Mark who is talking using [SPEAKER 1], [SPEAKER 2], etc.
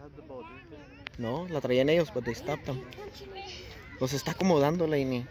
[SPEAKER 1] No, la traían ellos, but they stopped them. Los está acomodando, Lainey.